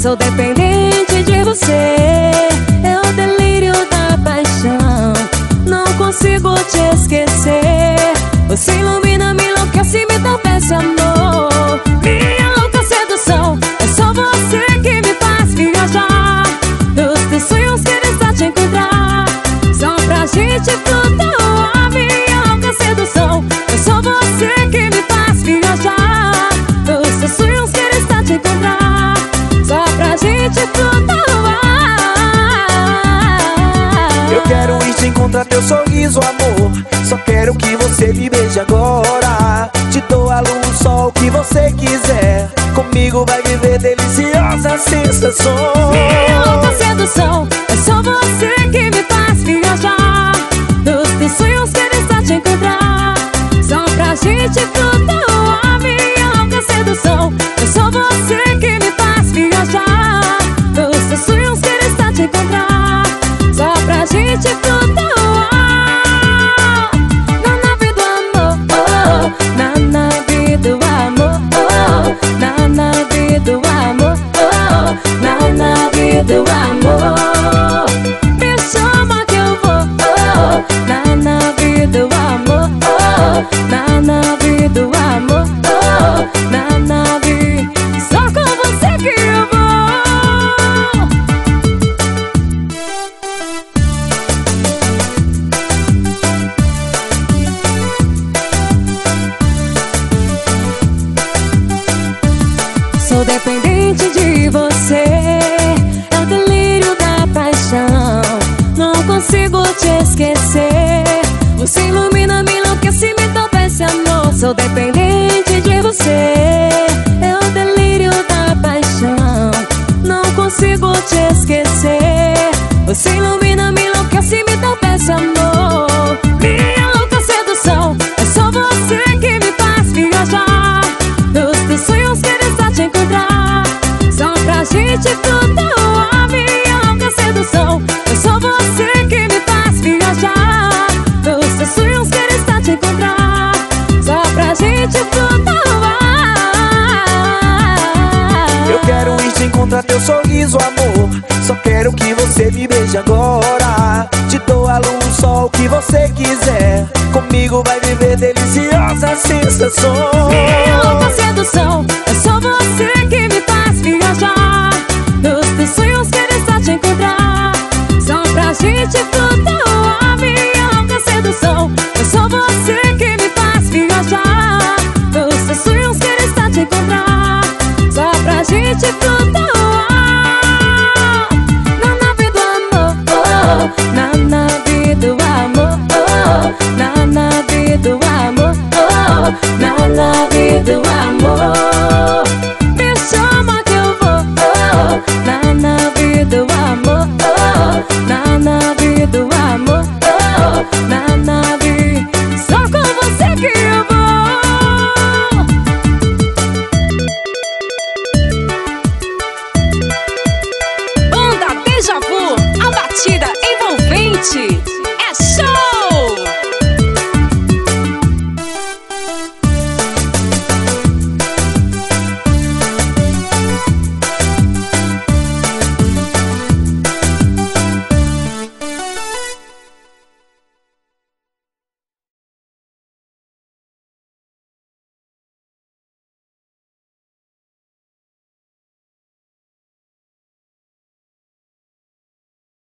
Sou dependente de você, é o delírio da paixão. Não consigo te esquecer. Você ilumina, me enlouquece, me dá esse amor. Minha louca sedução, é só você que me faz viajar. Dos teus sonhos quero estar te encontrar, só pra gente flutuar. Minha louca sedução, é só você que me faz viajar. Dos teus sonhos quero estar te encontrar, só pra gente flutuar. Eu quero ir te encontrar, teu sorriso, amor. Só quero que você me beije agora. Te dou a luz, o sol, o que você quiser. Comigo vai viver deliciosas sensações. Minha louca sedução, é só você que me faz viajar. Dos teus sonhos quero estar te encontrar, só pra gente flutuar. Minha louca sedução, é só você que me faz viajar. Dos teus sonhos quero estar te encontrar, só pra gente flutuar. Na nave do amor, oh, na nave do amor, oh, na nave do amor, oh, na nave do amor. Me chama que eu vou, oh, na nave do amor, oh, na nave do amor, oh, na nave. Só com você que eu vou. Sou dependente de você, é o delírio da paixão. Não consigo te esquecer. Você ilumina, me enlouquece, me dá esse amor. Sou dependente de você, é o delírio da paixão. Não consigo te esquecer. Você ilumina, me enlouquece, me dá esse amor. Minha louca sedução, é só você que me faz viajar. Dos teus sonhos quero estar te encontrar, só pra gente flutuar. Minha louca sedução, é só você que me faz viajar. Dos teus sonhos quero estar te encontrar, só pra gente flutuar. Eu quero ir te encontrar, teu sorriso, amor. Só quero que você me beije agora. Te dou a luz, o sol, o que você quiser. Comigo vai viver deliciosas sensações.